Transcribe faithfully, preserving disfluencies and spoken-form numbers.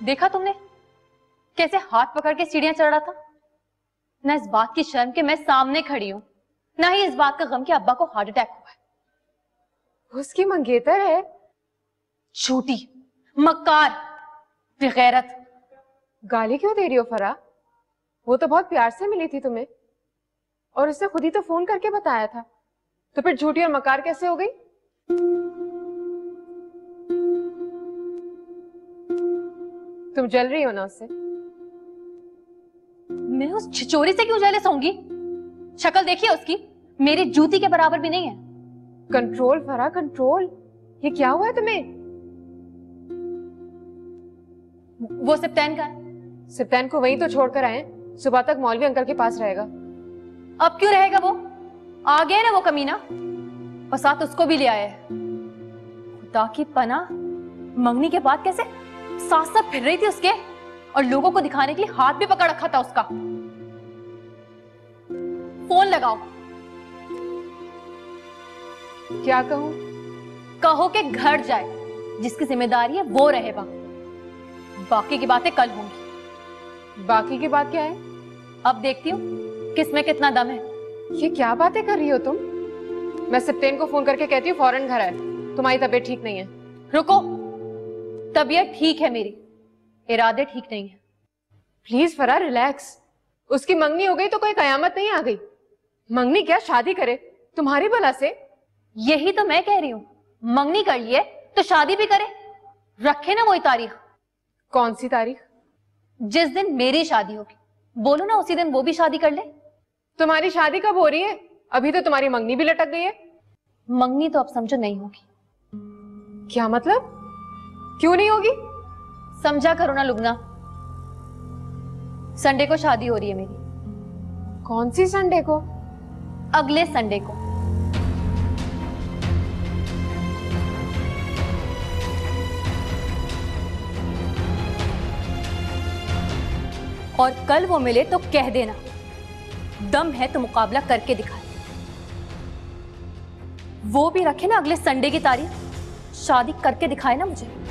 देखा तुमने कैसे हाथ पकड़ के सीढ़ियां चढ़ रहा था? ना इस बात की शर्म कि मैं सामने खड़ी हूं, ना ही इस बात का गम कि अब्बा को हार्ट अटैक हुआ है। उसकी मंगेतर है। झूठी, मक्कार, बेगैरत। गाली क्यों दे रही हो फरा? वो तो बहुत प्यार से मिली थी तुम्हें और उसने खुद ही तो फोन करके बताया था, तो फिर झूठी और मकार कैसे हो गई? तुम जल रही हो ना उससे? मैं उस छिचोरी से क्यों जेलस होंगी? शक्ल देखिए उसकी, मेरी जूती के बराबर भी नहीं है। कंट्रोल फरा, कंट्रोल। ये क्या हुआ है तुम्हें? वो सिप्तैन का है। सिप्तैन को वहीं तो छोड़कर आए, सुबह तक मौलवी अंकल के पास रहेगा। अब क्यों रहेगा? वो आ गया ना वो कमीना, और साथ उसको भी ले आया है। खुदा की पनाह, मंगनी के बाद कैसे साथ साथ फिर रही थी उसके, और लोगों को दिखाने के लिए हाथ भी पकड़ रखा था उसका। फोन लगाओ। क्या कहूं? कहो कि घर जाए, जिसकी जिम्मेदारी है वो रहे वहां। बाकी की बातें कल होंगी। बाकी की बात क्या है? अब देखती हूँ किसमें कितना दम है। ये क्या बातें कर रही हो तुम? मैं सिप्तेन को फोन करके कहती हूँ फौरन घर आए, तुम्हारी तबीयत ठीक नहीं है। रुको, तबीयत ठीक है मेरी, इरादे ठीक नहीं है। प्लीज फरा रिलैक्स। उसकी मंगनी हो गई तो कोई कयामत नहीं आ गई। मंगनी क्या, शादी करे तुम्हारी भला से। यही तो मैं कह रही हूँ, मंगनी कर लिए तो शादी भी करे। रखे ना वही तारीख। कौन सी तारीख? जिस दिन मेरी शादी होगी, बोलो ना उसी दिन वो भी शादी कर ले। तुम्हारी शादी कब हो रही है? अभी तो तुम्हारी मंगनी भी लटक गई है। मंगनी तो अब समझो नहीं होगी। क्या मतलब? क्यों नहीं होगी? समझा करो ना लुगना, संडे को शादी हो रही है मेरी। कौन सी संडे को? अगले संडे को। और कल वो मिले तो कह देना, दम है तो मुकाबला करके दिखाए। वो भी रखे ना अगले संडे की तारीख, शादी करके दिखाए ना मुझे।